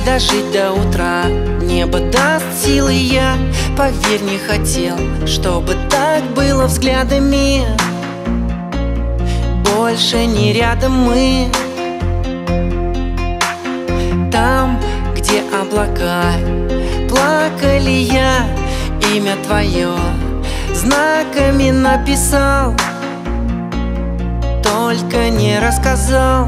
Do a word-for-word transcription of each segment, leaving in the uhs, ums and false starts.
дожить до утра. Небо даст силы, я, поверь, не хотел, чтобы так было взглядами. Больше не рядом мы. Там, где облака, плакали, я имя твое знаками написал, только не рассказал.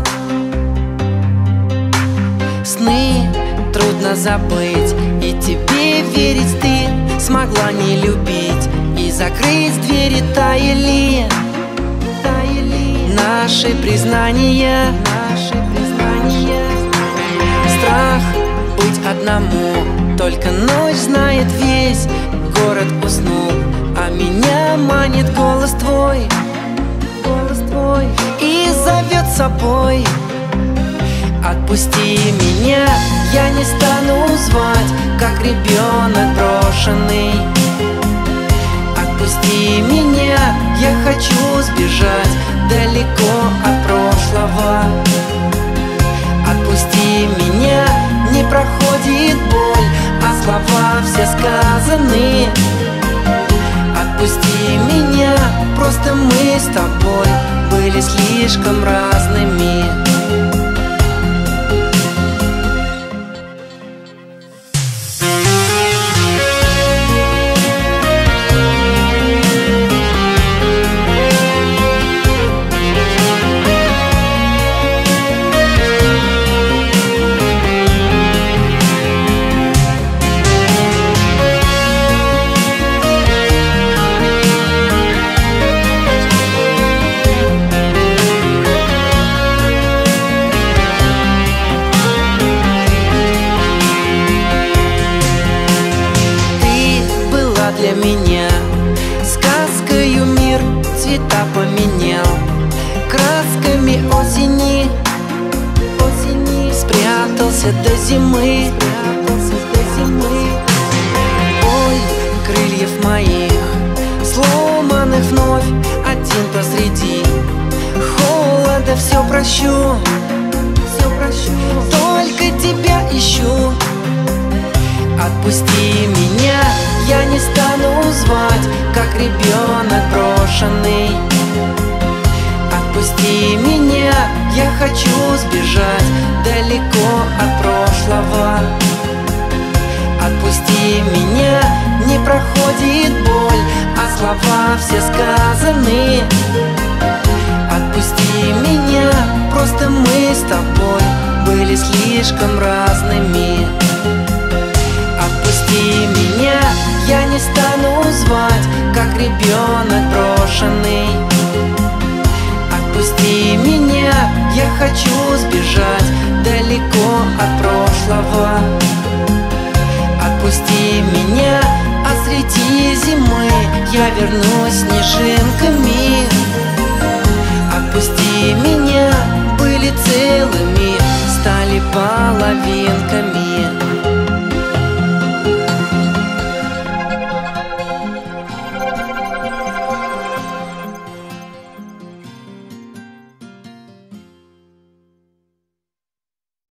Сны трудно забыть, и тебе верить ты смогла не любить, и закрыть двери таяли, таяли наши признания, наши признания. Страх быть одному, только ночь знает весь город уснул, а меня манит голос твой, голос твой, и зовет с собой. Отпусти меня, я не стану звать, как ребенок брошенный. Отпусти меня, я хочу сбежать далеко от прошлого. Отпусти меня, не проходит боль, а слова все сказаны. Отпусти меня, просто мы с тобой были слишком разными. Для меня сказкою мир цвета поменял, красками осени, осени спрятался до зимы, спрятался до зимы. Ой, крыльев моих, сломанных вновь, один посреди холода, все прощу, все прощу, только тебя ищу. Отпусти меня, я не стану звать, как ребенок брошенный. Отпусти меня, я хочу сбежать далеко от прошлого. Отпусти меня, не проходит боль, а слова все сказаны. Отпусти меня, просто мы с тобой были слишком разными. Отпусти меня, я не стану звать, как ребенок брошенный. Отпусти меня, я хочу сбежать далеко от прошлого. Отпусти меня, а среди зимы я вернусь снежинками. Отпусти меня, были целыми, стали половинками.